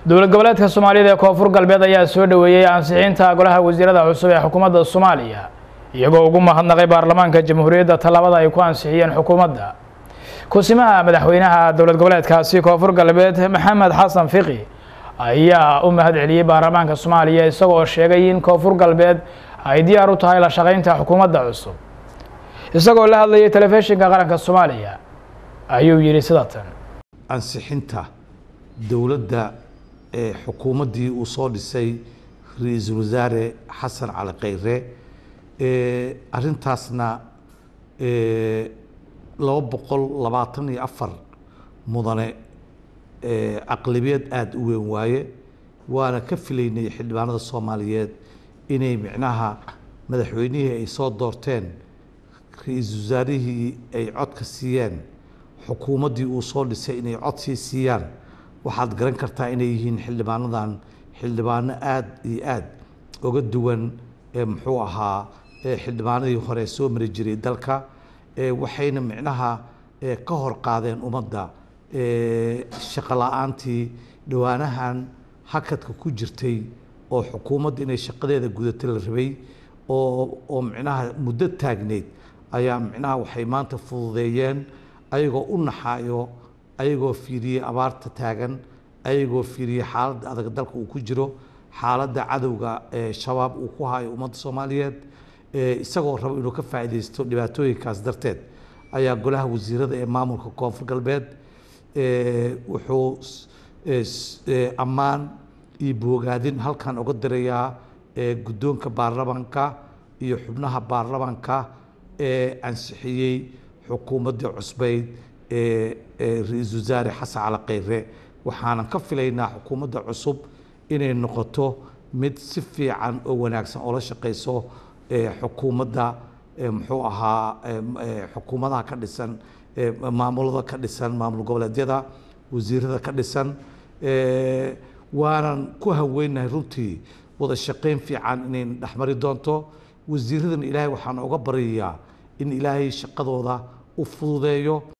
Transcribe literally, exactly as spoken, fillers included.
dowlad goboleedka Soomaaliya ee Koonfur Galbeed ayaa soo dhaweeyay ansixinta golaha wasiirada cusub ee xukuumadda Soomaaliya iyagoo ugu mahadnaqay baarlamaanka jamhuuriyadda talaabada ay ku ansixiyeen xukuumadda kusimaha madaxweynaha dowlad goboleedkaasi Koonfur Galbeed Maxamed Xasan Fiqi ayaa u mahad celiyay baarlamaanka Soomaaliya isagoo sheegay in Koonfur Galbeed ay diyaar u tahay la shaqeynta xukuumadda cusub isagoo la hadlayay telefishinka qaranka Soomaaliya ayuu yiri sidatan ansixinta dowladda ee xukuumaddii uu soo dhisay ra'iisul wasaare Xasan Cali Khayre ee arintaasna ee laba boqol labaatan iyo afar mudane ee aqlabiyad aad u weyn waaye waana ka filaynay xildhibaanada Soomaaliyeed inay micnaha madaxweynihii ay soo doorteen ra'iisul wasaarihii ay cod ka siiyeen xukuumaddii uu soo dhisay inay cod siiyaan waxaad garan kartaa inay yihiin xildhibaanadan xildhibaano aad iyo aad uga duwan ee muxuu ahaa ee xildhibaanadii hore soo mari jiray dalka ee waxayna micnaha ee ka hor qaadeen ummadda ee shaqo la'aantii dhawaanahan hakadka ku jirtay oo xukuumadda inay shaqadeeda gudato la rabay oo oo micnaha muddo taagneyd ayaa micnaha waxay maanta fududeeyeen ayagoo u naxaayo ayagoo fiiriyay abaarta taagan ayagoo fiiriyay xaaladda adag dalka uu ku jiro xaaladda cadowga ee shabaab uu ku hayo ummadda Soomaaliyeed ee isagoo rabo inuu ka faa'iideysto dhibaatooyinkaas darteed ayaa golaha wasiirada ee maamulka Koonfur Galbeed ee wuxuu ammaan iyo bogaadin halkan uga dirayaa ee guddoonka baarlamaanka iyo xubnaha baarlamaanka ee ansixiyay xukuumadda cusbeyd ee ra'iisul wasaare Xasan Cali Khayre waxaan ka filaynaa xukuumadda cusub inay noqoto mid si fiican oo wanaagsan oo la shaqeyso ee xukuumadda muxuu ahaa xukuumadaha ka dhisan maamulada ka dhisan maamul goboleedyada wasiirada ka dhisan ee waanan ku haweenahay runtii wada shaqeyn fiican inay dhaxmari doonto wasiiradan ilaahay waxaan uga baryayaa in ilaahay shaqadooda u fududeeyo